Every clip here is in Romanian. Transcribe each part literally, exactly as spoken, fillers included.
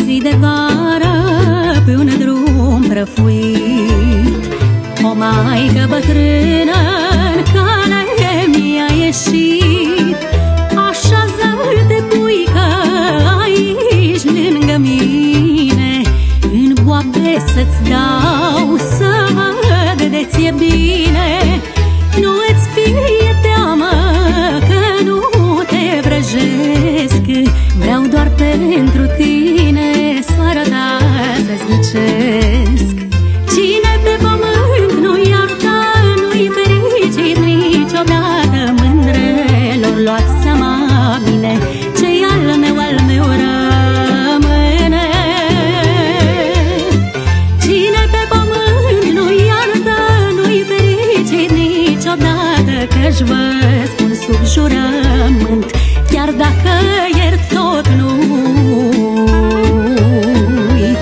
zi de vară pe un drum prăfuit, o maică bătrână în cale mi-a ieșit. Așează-te, puică, aici lângă mine, în boabe să-ți dau să văd de ție bine. Nu îți fie teamă că nu te vrăjesc, vreau doar pentru tine soarea ta să-ți ghicesc. Cine pe pământ nu iartă, nu-i fericit niciodată. Mândrelor luați seama bine, ce-i al meu, al meu rămâne. Cine pe pământ nu iartă, nu-i fericit niciodată, că-și vă spun sub jurământ, chiar dacă iert tot nu uit.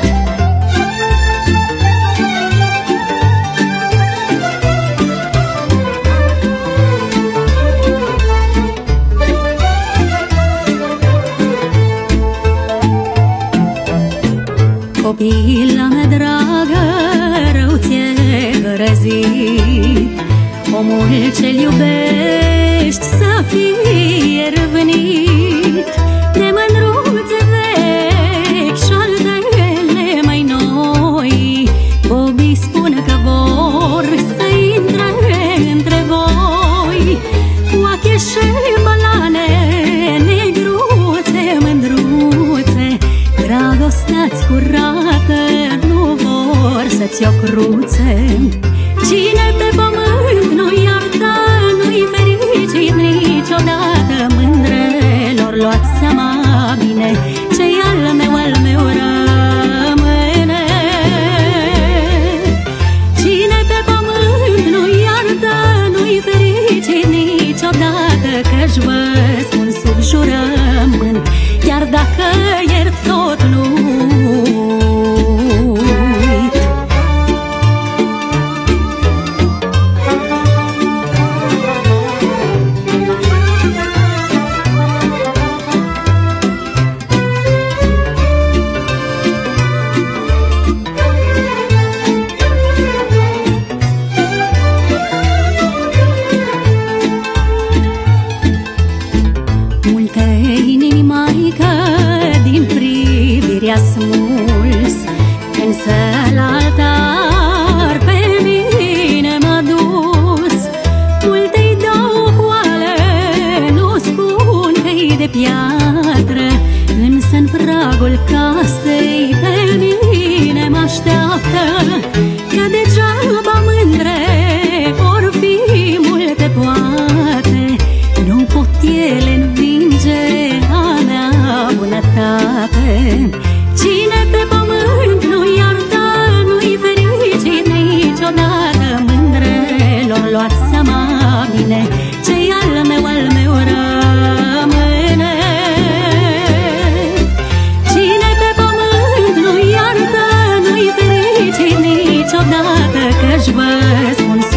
Copila mea dragă, rău ți-e răzit, omul ce-l iubești să fie râvnit de mândruțe vechi și altele mai noi. Bobii spun că vor să intre între voi, oache și balane, negruțe, mândruțe, dragostea-ți curată nu vor să-ți o cruțe. Cine pe pământ nu iartă, nu-i fericit niciodată. Mândrelor luați seama bine, ce-i al meu, al meu rămâne. Cine pe pământ nu iartă, nu-i fericit niciodată, că-și vă spun sub jurământ, chiar dacă iert tot nu uit. Multe inimi, maică, din privirea smuls, însă la altar pe mine m-a dus. Multe-i dau coale, nu spun că-i de piatră, însă-n pragul casei pe mine mă așteaptă. Că degeaba mândre or fi multe poate, nu pot ele învinge a mea bunătate. Cine pe pământ nu iartă, nu-i fericit niciodată. Mândrelor luați seama bine, ce-i al meu, al meu rămâne. Cine pe pământ nu iartă, nu-i fericit niciodată, că-și vă spun